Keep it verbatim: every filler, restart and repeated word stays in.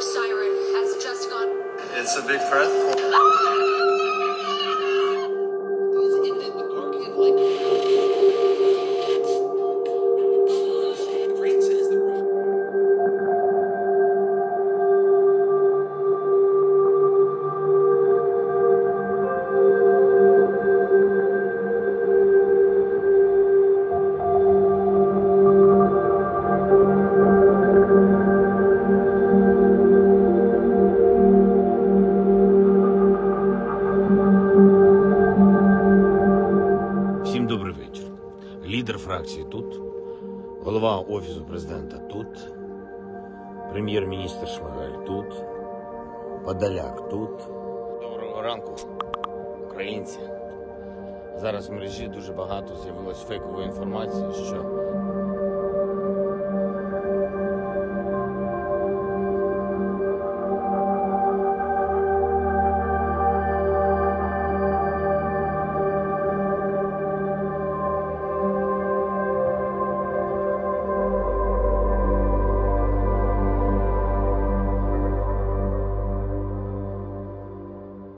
our siren has just gone. It's a big threat. Всім добрий вечір. Лідер фракції тут, голова Офісу президента тут, прем'єр-міністр Шмигаль тут, Подоляк тут. Доброго ранку, українці. Зараз в мережі дуже багато з'явилось фейкової інформації, що